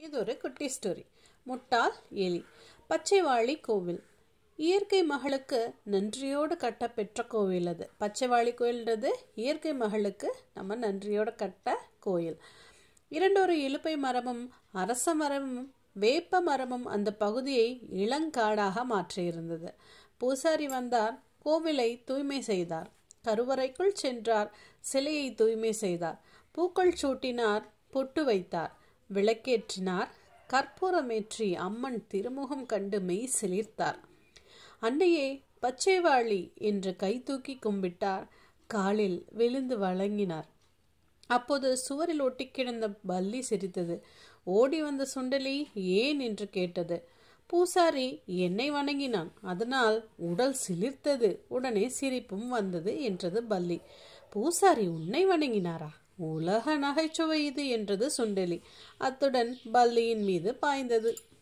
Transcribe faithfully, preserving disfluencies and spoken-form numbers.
இது ஒரு குட்டி ஸ்டோரி. முட்டாள் எலி. பச்சைவாழி கோவில். இயற்கை மகளுக்கு நன்றியோடு கட்ட பெற்ற கோவில் அது. பச்சைவாழி கோயில்ன்றது இயற்கை மகளுக்கு நம்ம நன்றியோடு கட்ட கோயில். இரண்டொரு இலுப்பை மரமும் அரச மரமும் வேப்ப மரமும் அந்த பகுதியை இளங்காடாக மாற்றியிருந்தது. பூசாரி வந்தார், கோவிலை தூய்மை செய்தார். கருவறைக்குள் சென்றார், சிலையை தூய்மை செய்தார். பூக்கள் சூட்டினார், பொட்டு வைத்தார். விளக்கேற்றினார், கற்பூரமேற்றி அம்மன் திருமுகம் கண்டு மெய் சிலிர்த்தார். அன்னையே பச்சைவாழி என்று கை தூக்கி கும்பிட்டார். காலில் விழுந்து வழங்கினார். அப்போது சுவரில் ஒட்டி கிடந்த பல்லி சிரித்தது. ஓடி வந்த சுண்டலி ஏன் என்று கேட்டது. பூசாரி என்னை வணங்கினான், அதனால் உடல் சிலிர்த்தது, உடனே சிரிப்பும் வந்தது என்றது பல்லி. பூசாரி உன்னை வணங்கினாரா? உலக நகைச்சுவை இது என்றது சுண்டலி. அத்துடன் பல்லியின் மீது பாய்ந்தது.